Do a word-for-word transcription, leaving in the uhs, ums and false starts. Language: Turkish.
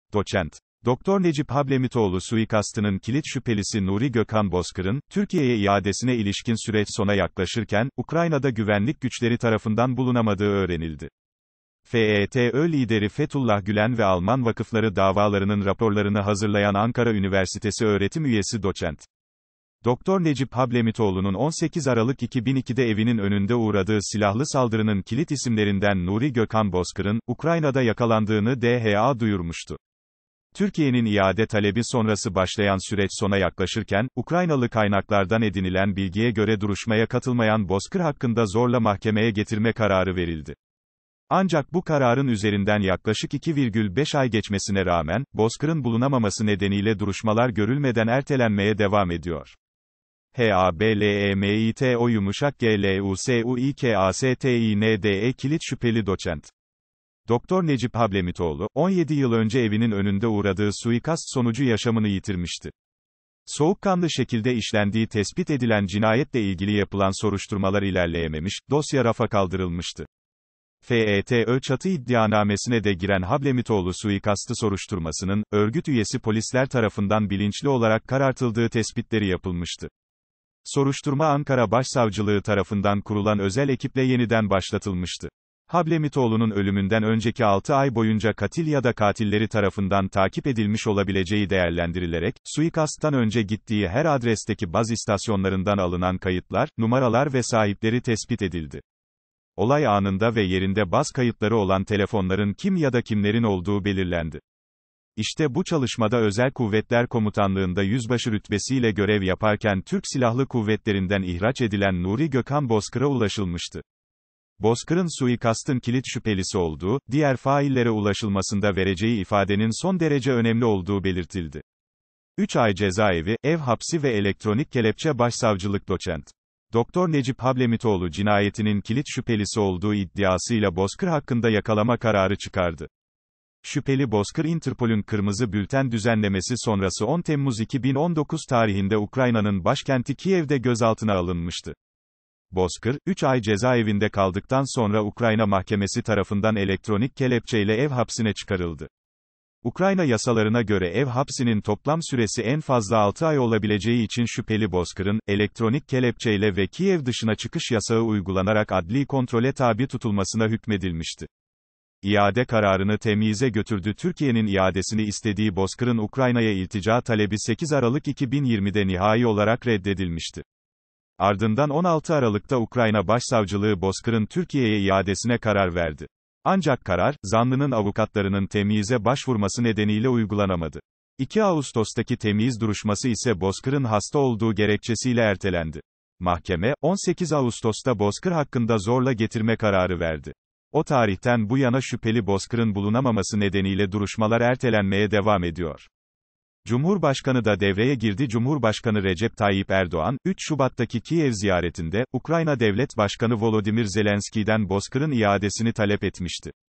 Doçent Doktor Necip Hablemitoğlu suikastının kilit şüphelisi Nuri Gökhan Bozkır'ın, Türkiye'ye iadesine ilişkin süreç sona yaklaşırken, Ukrayna'da güvenlik güçleri tarafından bulunamadığı öğrenildi. FETÖ lideri Fethullah Gülen ve Alman vakıfları davalarının raporlarını hazırlayan Ankara Üniversitesi öğretim üyesi Doçent Doktor Necip Hablemitoğlu'nun on sekiz Aralık iki bin ikide evinin önünde uğradığı silahlı saldırının kilit isimlerinden Nuri Gökhan Bozkır'ın, Ukrayna'da yakalandığını D H A duyurmuştu. Türkiye'nin iade talebi sonrası başlayan süreç sona yaklaşırken, Ukraynalı kaynaklardan edinilen bilgiye göre duruşmaya katılmayan Bozkır hakkında zorla mahkemeye getirme kararı verildi. Ancak bu kararın üzerinden yaklaşık iki virgül beş ay geçmesine rağmen, Bozkır'ın bulunamaması nedeniyle duruşmalar görülmeden ertelenmeye devam ediyor. Hablemito yumuşak Glusuikastinde kilit şüpheli doçent Doktor Necip Hablemitoğlu, on yedi yıl önce evinin önünde uğradığı suikast sonucu yaşamını yitirmişti. Soğukkanlı şekilde işlendiği tespit edilen cinayetle ilgili yapılan soruşturmalar ilerleyememiş, dosya rafa kaldırılmıştı. FETÖ çatı iddianamesine de giren Hablemitoğlu suikastı soruşturmasının, örgüt üyesi polisler tarafından bilinçli olarak karartıldığı tespitleri yapılmıştı. Soruşturma Ankara Başsavcılığı tarafından kurulan özel ekiple yeniden başlatılmıştı. Hablemitoğlu'nun ölümünden önceki altı ay boyunca katil ya da katilleri tarafından takip edilmiş olabileceği değerlendirilerek, suikasttan önce gittiği her adresteki baz istasyonlarından alınan kayıtlar, numaralar ve sahipleri tespit edildi. Olay anında ve yerinde baz kayıtları olan telefonların kim ya da kimlerin olduğu belirlendi. İşte bu çalışmada Özel Kuvvetler Komutanlığı'nda yüzbaşı rütbesiyle görev yaparken Türk Silahlı Kuvvetleri'nden ihraç edilen Nuri Gökhan Bozkır'a ulaşılmıştı. Bozkır'ın suikastın kilit şüphelisi olduğu, diğer faillere ulaşılmasında vereceği ifadenin son derece önemli olduğu belirtildi. üç ay cezaevi, ev hapsi ve elektronik kelepçe Başsavcılık Doçent Doktor Necip Hablemitoğlu cinayetinin kilit şüphelisi olduğu iddiasıyla Bozkır hakkında yakalama kararı çıkardı. Şüpheli Bozkır Interpol'ün Kırmızı Bülten düzenlemesi sonrası on Temmuz iki bin on dokuz tarihinde Ukrayna'nın başkenti Kiev'de gözaltına alınmıştı. Bozkır, üç ay cezaevinde kaldıktan sonra Ukrayna mahkemesi tarafından elektronik kelepçeyle ev hapsine çıkarıldı. Ukrayna yasalarına göre ev hapsinin toplam süresi en fazla altı ay olabileceği için şüpheli Bozkır'ın, elektronik kelepçeyle ve Kiev dışına çıkış yasağı uygulanarak adli kontrole tabi tutulmasına hükmedilmişti. İade kararını temyize götürdü. Türkiye'nin iadesini istediği Bozkır'ın Ukrayna'ya iltica talebi sekiz Aralık iki bin yirmide nihai olarak reddedilmişti. Ardından on altı Aralık'ta Ukrayna Başsavcılığı Bozkır'ın Türkiye'ye iadesine karar verdi. Ancak karar, zanlının avukatlarının temyize başvurması nedeniyle uygulanamadı. iki Ağustos'taki temyiz duruşması ise Bozkır'ın hasta olduğu gerekçesiyle ertelendi. Mahkeme, on sekiz Ağustos'ta Bozkır hakkında zorla getirme kararı verdi. O tarihten bu yana şüpheli Bozkır'ın bulunamaması nedeniyle duruşmalar ertelenmeye devam ediyor. Cumhurbaşkanı da devreye girdi. Cumhurbaşkanı Recep Tayyip Erdoğan, üç Şubat'taki Kiev ziyaretinde, Ukrayna Devlet Başkanı Volodymyr Zelenski'den Bozkır'ın iadesini talep etmişti.